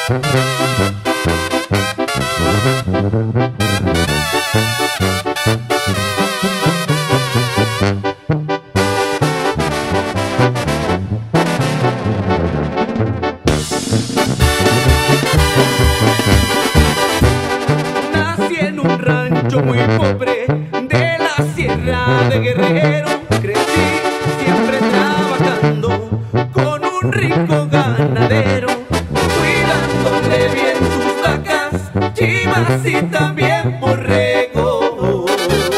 Nací en un rancho muy pobre de la Sierra de Guerrero. Crecí siempre trabajando con un rico ganadero, cuidándole bien sus vacas, chivas y también borregos.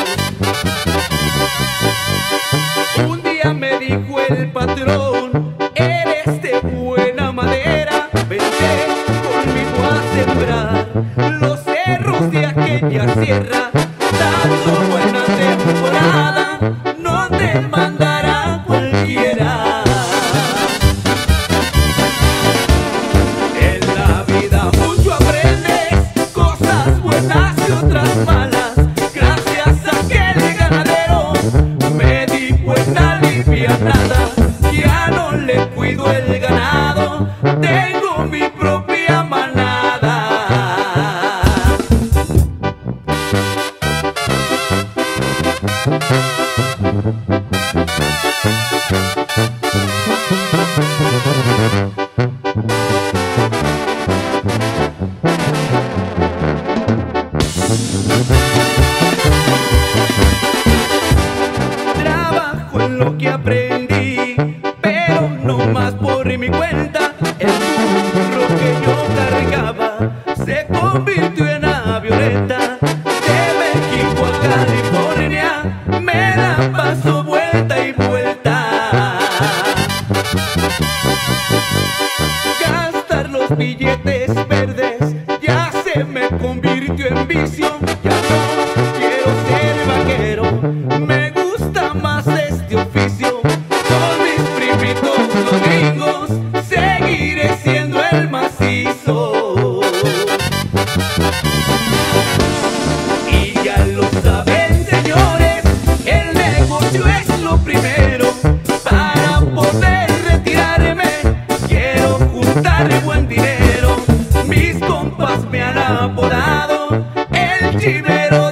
Un día me dijo el patrón: eres de buena madera, vente conmigo a sembrar los cerros de aquella sierra. Dando buena temporada, no te mandará cualquiera. En la vida mucho aprendes, cosas buenas y otras malas. Gracias a aquel ganadero me di buena alivianada. Ya no le cuido el ganado, tengo mi propia manada. Trabajo en lo que aprendí, pero no más por mi cuenta. El burro que yo cargaba se convirtió en avioneta. De México a California me la paso vuelta y vuelta. Gastar los billetes verdes ya se me convirtió en vicio. Ya no quiero ser vaquero, me gusta más este oficio. Con mis primitos los gringos seguiré siendo el macizo. Y ya lo saben, señores, el negocio es lo primero. Para poder retirarme quiero juntar buen dinero. Mis compas me han apodado el chivero